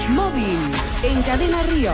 Móvil, en Cadena Río.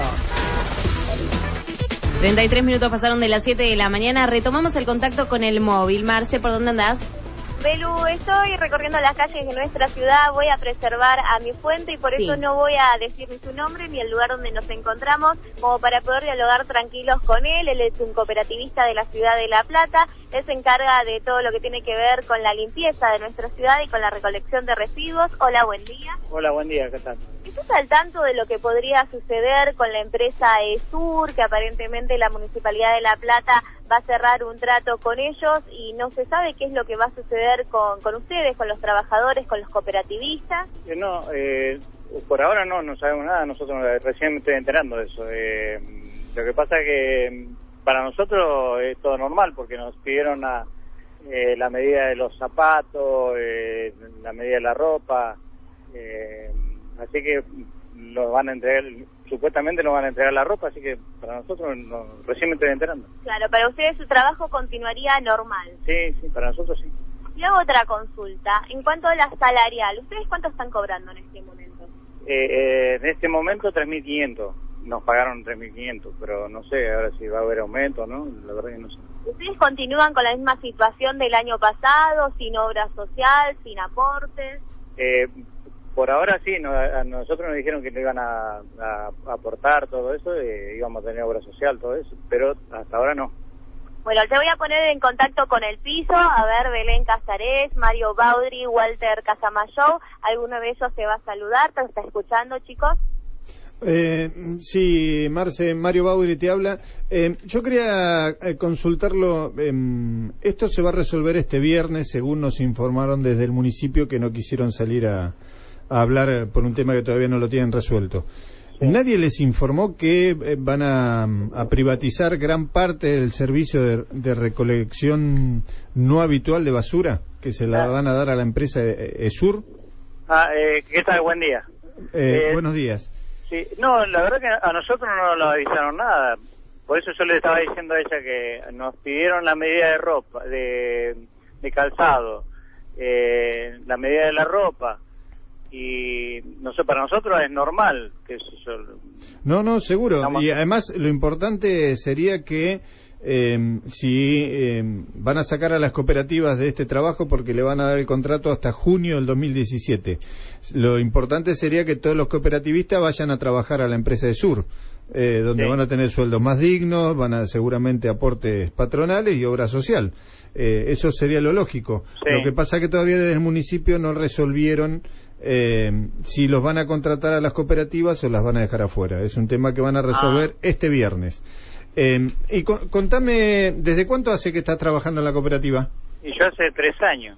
33 minutos pasaron de las 7 de la mañana. Retomamos el contacto con el móvil. Marce, ¿por dónde andás? Belu, estoy recorriendo las calles de nuestra ciudad, voy a preservar a mi fuente y por eso no voy a decir ni su nombre ni el lugar donde nos encontramos, como para poder dialogar tranquilos con él. Él es un cooperativista de la ciudad de La Plata, él se encarga de todo lo que tiene que ver con la limpieza de nuestra ciudad y con la recolección de residuos. Hola, buen día. Hola, buen día, ¿qué tal? ¿Estás al tanto de lo que podría suceder con la empresa ESUR, que aparentemente la Municipalidad de La Plata va a cerrar un trato con ellos y no se sabe qué es lo que va a suceder con ustedes, con los trabajadores, con los cooperativistas? No, por ahora no sabemos nada, nosotros recién me estoy enterando de eso. Lo que pasa es que para nosotros es todo normal porque nos pidieron la medida de los zapatos, la medida de la ropa, así que nos van a entregar, supuestamente nos van a entregar la ropa, así que para nosotros recién me estoy enterando. Claro, para ustedes su trabajo continuaría normal. Sí, para nosotros sí. Y hago otra consulta, en cuanto a la salarial, ¿ustedes cuánto están cobrando en este momento? En este momento 3.500, nos pagaron 3.500, pero no sé ahora si va a haber aumento, ¿no? La verdad que no sé. ¿Ustedes continúan con la misma situación del año pasado, sin obra social, sin aportes? Por ahora sí, a nosotros nos dijeron que no iban a aportar todo eso, íbamos a tener obra social, todo eso, pero hasta ahora no. Bueno, te voy a poner en contacto con el piso, a ver, Belén Casares, Mario Baudry, Walter Casamayo, alguno de ellos te va a saludar, ¿te está escuchando, chicos? Sí, Marce, Mario Baudry te habla. Yo quería consultarlo, esto se va a resolver este viernes, según nos informaron desde el municipio que no quisieron salir a hablar por un tema que todavía no lo tienen resuelto. Sí. ¿Nadie les informó que van a privatizar gran parte del servicio de recolección no habitual de basura, que se la van a dar a la empresa ESUR? ¿Qué tal? Buen día. Buenos días. Sí, no, la verdad que a nosotros no nos avisaron nada. Por eso yo le estaba diciendo a ella que nos pidieron la medida de ropa, de calzado, la medida de la ropa. Y no sé, para nosotros es normal que eso. No, seguro. Y además lo importante sería que si van a sacar a las cooperativas de este trabajo porque le van a dar el contrato hasta junio del 2017. Lo importante sería que todos los cooperativistas vayan a trabajar a la empresa ESUR, donde van a tener sueldos más dignos, van a seguramente aportes patronales y obra social. Eso sería lo lógico. Lo que pasa es que todavía desde el municipio no resolvieron si los van a contratar a las cooperativas o las van a dejar afuera. Es un tema que van a resolver este viernes. Y contame, ¿desde cuánto hace que estás trabajando en la cooperativa? Y yo hace 3 años.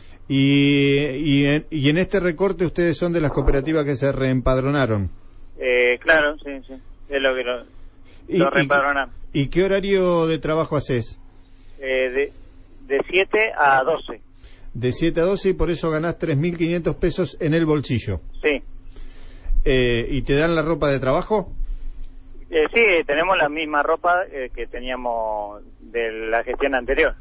Y en este recorte ustedes son de las cooperativas que se reempadronaron. Claro, sí, es lo que lo reempadronaron. ¿Y qué horario de trabajo haces? De 7 a 12. De 7 a 12 y por eso ganás 3.500 pesos en el bolsillo. Sí. ¿Y te dan la ropa de trabajo? Sí, tenemos la misma ropa que teníamos de la gestión anterior.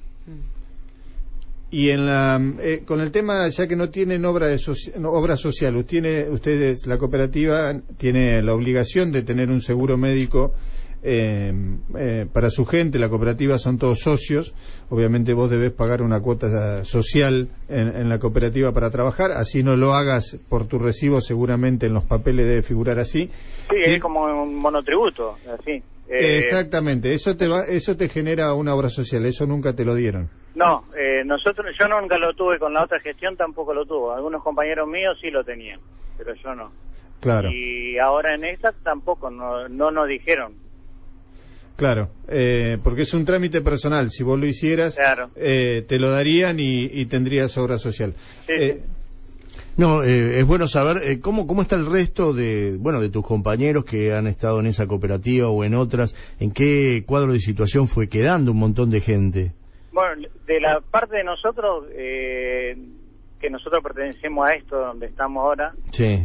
Y con el tema, ya que no tienen obra social, ustedes, la cooperativa, tiene la obligación de tener un seguro médico para su gente. La cooperativa son todos socios, obviamente vos debés pagar una cuota social en la cooperativa para trabajar, así no lo hagas por tu recibo, seguramente en los papeles debe figurar así. Sí, es como un monotributo, así. Exactamente, eso te genera una obra social, eso nunca te lo dieron. No, yo nunca lo tuve, con la otra gestión tampoco lo tuvo, algunos compañeros míos sí lo tenían, pero yo no. Claro. Y ahora en esta tampoco, no nos dijeron. Claro, porque es un trámite personal. Si vos lo hicieras, claro, te lo darían y tendrías obra social. Sí. No, es bueno saber cómo está el resto de tus compañeros que han estado en esa cooperativa o en otras. ¿En qué cuadro de situación fue quedando un montón de gente? Bueno, de la parte de nosotros, que nosotros pertenecemos a esto donde estamos ahora, sí,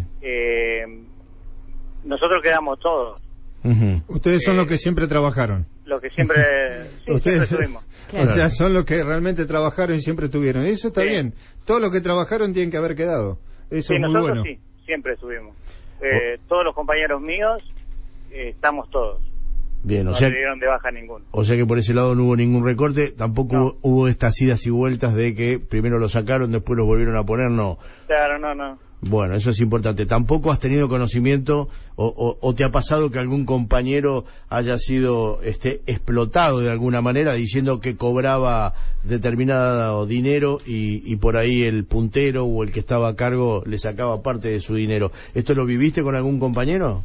nosotros quedamos todos. Ustedes son los que siempre trabajaron. Los que siempre, ustedes siempre estuvimos. Claro. O sea, son los que realmente trabajaron y siempre estuvieron. Eso está bien. Todos los que trabajaron tienen que haber quedado. Eso es muy bueno. Sí, siempre estuvimos. Todos los compañeros míos, estamos todos. Bien, no se dieron de baja ninguno. O sea que por ese lado no hubo ningún recorte, tampoco hubo estas idas y vueltas de que primero lo sacaron, después lo volvieron a poner, no. Claro, no. Bueno, eso es importante. ¿Tampoco has tenido conocimiento o te ha pasado que algún compañero haya sido explotado de alguna manera diciendo que cobraba determinado dinero y por ahí el puntero o el que estaba a cargo le sacaba parte de su dinero? ¿Esto lo viviste con algún compañero?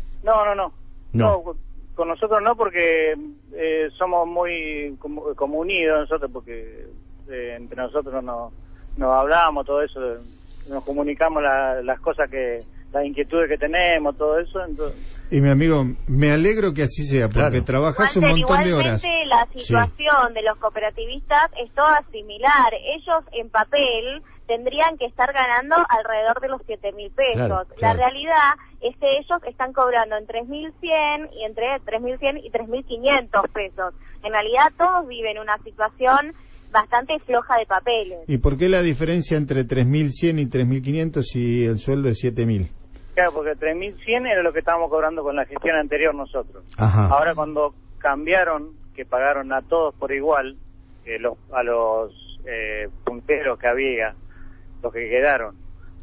No, con nosotros no, porque somos muy como unidos nosotros, porque entre nosotros nos hablamos, todo eso, nos comunicamos las cosas las inquietudes que tenemos, todo eso. Entonces... Y mi amigo, me alegro que así sea, porque trabajás un montón de horas. Igualmente la situación de los cooperativistas es toda similar. Ellos en papel tendrían que estar ganando alrededor de los 7.000 pesos. Claro. La realidad es que ellos están cobrando entre 3.100 y entre 3.100 y 3.500 pesos. En realidad todos viven una situación bastante floja de papeles. ¿Y por qué la diferencia entre 3.100 y 3.500 si el sueldo es 7.000? Claro, porque 3.100 era lo que estábamos cobrando con la gestión anterior nosotros. Ajá. Ahora cuando cambiaron, que pagaron a todos por igual, a los punteros que había, los que quedaron,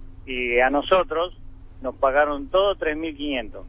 y a nosotros nos pagaron todo 3.500.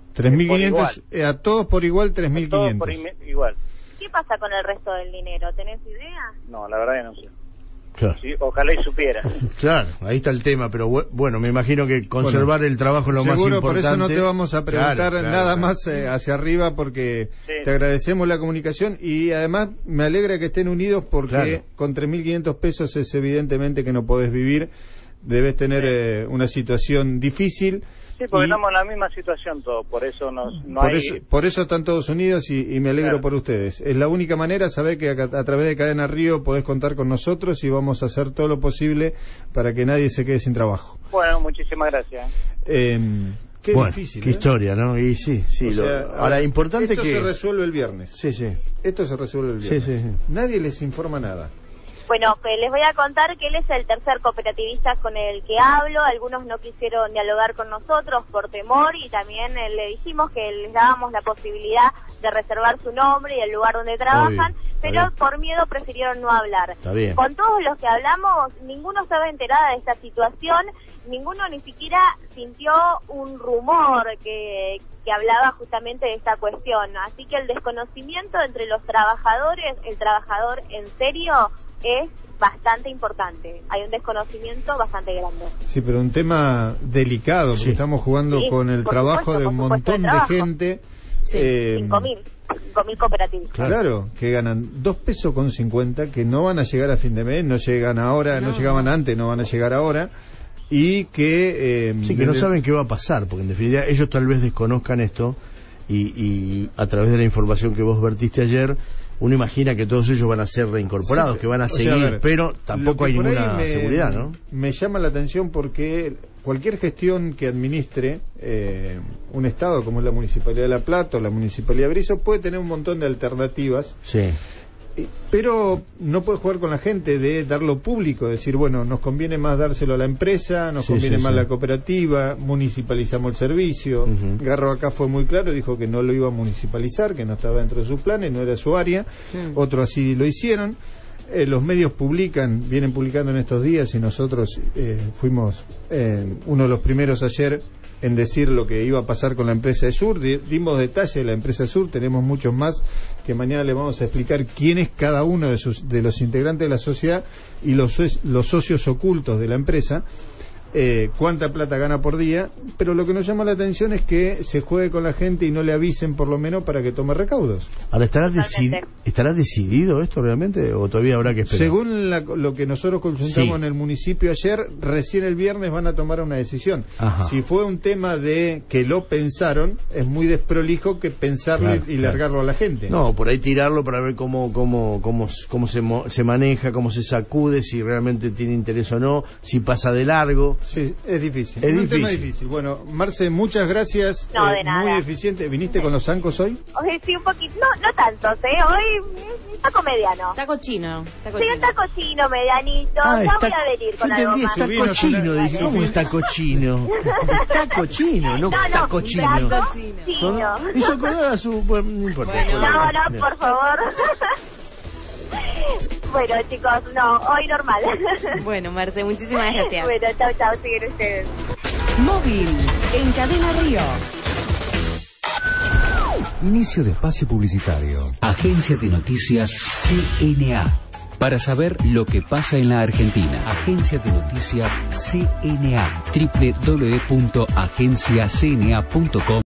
3.500, a todos por igual, 3.500. Todos por igual. ¿Qué pasa con el resto del dinero? ¿Tenés idea? No, la verdad que no sé. Claro. Sí, ojalá y supiera. Claro, ahí está el tema, pero bueno, me imagino que conservar el trabajo es lo más importante. Seguro, por eso no te vamos a preguntar nada más claro. Hacia arriba, porque te agradecemos la comunicación y además me alegra que estén unidos, porque con 3.500 pesos es evidentemente que no podés vivir, debes tener una situación difícil. Sí, porque estamos en la misma situación todos, por eso por eso están todos unidos y me alegro por ustedes. Es la única manera, saber que a través de Cadena Río podés contar con nosotros y vamos a hacer todo lo posible para que nadie se quede sin trabajo. Bueno, muchísimas gracias. Qué difícil. Qué historia, ¿no? Y sí. O sea, ahora, importante esto se resuelve el viernes. Sí. Esto se resuelve el viernes. Sí. Nadie les informa nada. Bueno, les voy a contar que él es el tercer cooperativista con el que hablo. Algunos no quisieron dialogar con nosotros por temor y también le dijimos que les dábamos la posibilidad de reservar su nombre y el lugar donde trabajan, pero por miedo prefirieron no hablar. Está bien. Con todos los que hablamos, ninguno estaba enterada de esta situación, ninguno ni siquiera sintió un rumor que hablaba justamente de esta cuestión. Así que el desconocimiento entre los trabajadores, el trabajador en serio, es bastante importante. Hay un desconocimiento bastante grande. Sí, pero un tema delicado, porque estamos jugando con el trabajo de un montón de gente. 5.000 cooperativas. Claro, que ganan 2 pesos con 50, que no van a llegar a fin de mes, no llegan ahora, no llegaban antes, no van a llegar ahora. Y que... que no saben qué va a pasar, porque en definitiva ellos tal vez desconozcan esto y a través de la información que vos vertiste ayer, uno imagina que todos ellos van a ser reincorporados, que van a seguir, pero tampoco hay ninguna seguridad, ¿no? Me llama la atención porque cualquier gestión que administre un Estado como es la Municipalidad de La Plata o la Municipalidad de Berisso puede tener un montón de alternativas. Sí. Pero no puede jugar con la gente de darlo público, decir, bueno, nos conviene más dárselo a la empresa, nos conviene más la cooperativa, municipalizamos el servicio. Garro acá fue muy claro, dijo que no lo iba a municipalizar, que no estaba dentro de sus planes, no era su área. Otros así lo hicieron. Los medios vienen publicando en estos días y nosotros fuimos uno de los primeros ayer en decir lo que iba a pasar con la empresa de Sur. Dimos detalles de la empresa de Sur, tenemos muchos más que mañana le vamos a explicar quién es cada uno de los integrantes de la sociedad y los socios ocultos de la empresa, cuánta plata gana por día, pero lo que nos llama la atención es que se juegue con la gente y no le avisen por lo menos para que tome recaudos. Ahora, ¿estará decidido esto realmente o todavía habrá que esperar? Según lo que nosotros consultamos en el municipio ayer, recién el viernes van a tomar una decisión. Si fue un tema de que lo pensaron, es muy desprolijo que pensarlo y largarlo a la gente. No, por ahí tirarlo para ver cómo se maneja, cómo se sacude, si realmente tiene interés o no, si pasa de largo. Sí, es difícil. Es un difícil. tema difícil. Bueno, Marce, muchas gracias. No, de nada. Muy eficiente. ¿Viniste con los zancos hoy? Sí, un poquito. No tantos, Hoy un taco mediano. Taco chino. Sí, un taco chino medianito. Ya voy a venir con algo más. Está cochino, dije. ¿Cómo está cochino? Está cochino, no taco chino. Taco chino. Me hizo acordar a su... Bueno, no importa. Bueno. No, por favor. Bueno, chicos, no, hoy normal. Bueno, Marce, muchísimas gracias. Bueno, chao, siguen ustedes. Móvil en Cadena Río. Inicio de espacio publicitario. Agencia de Noticias CNA. Para saber lo que pasa en la Argentina. Agencia de Noticias CNA. www.agenciacna.com